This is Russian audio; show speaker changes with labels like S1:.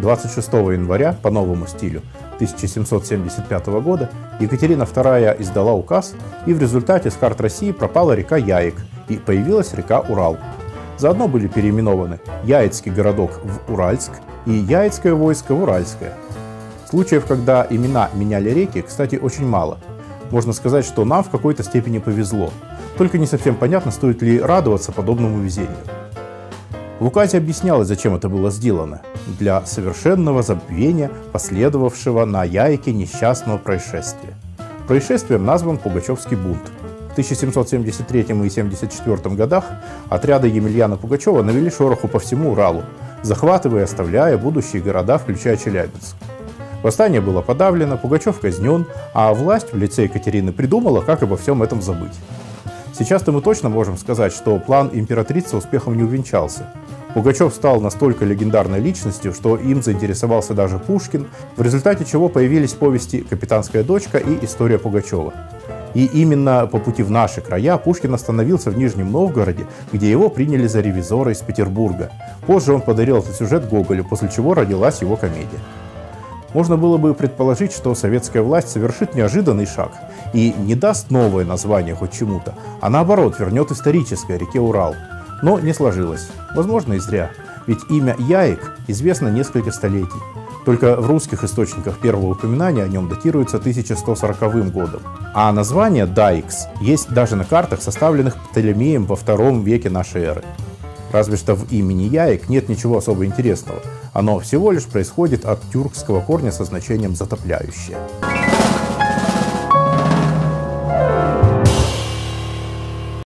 S1: 26 января по новому стилю 1775 года Екатерина II издала указ, и в результате с карт России пропала река Яик и появилась река Урал. Заодно были переименованы Яицкий городок в Уральск и Яицкое войско в Уральское. Случаев, когда имена меняли реки, кстати, очень мало. Можно сказать, что нам в какой-то степени повезло. Только не совсем понятно, стоит ли радоваться подобному везению. В указе объяснялось, зачем это было сделано. Для совершенного забвения последовавшего на Яике несчастного происшествия. Происшествием назван Пугачевский бунт. В 1773 и 1774 годах отряды Емельяна Пугачева навели шороху по всему Уралу, захватывая и оставляя будущие города, включая Челябинск. Восстание было подавлено, Пугачев казнен, а власть в лице Екатерины придумала, как обо всем этом забыть. Сейчас-то мы точно можем сказать, что план императрицы успехом не увенчался. Пугачев стал настолько легендарной личностью, что им заинтересовался даже Пушкин, в результате чего появились повести «Капитанская дочка» и «История Пугачева». И именно по пути в наши края Пушкин остановился в Нижнем Новгороде, где его приняли за ревизора из Петербурга. Позже он подарил этот сюжет Гоголю, после чего родилась его комедия. Можно было бы предположить, что советская власть совершит неожиданный шаг и не даст новое название хоть чему-то, а наоборот вернет историческое реке Урал. Но не сложилось. Возможно, и зря. Ведь имя Яик известно несколько столетий. Только в русских источниках первое упоминание о нем датируется 1140 годом. А название Даикс есть даже на картах, составленных Птолемеем во II веке нашей эры. Разве что в имени Яик нет ничего особо интересного. Оно всего лишь происходит от тюркского корня со значением «затопляющее».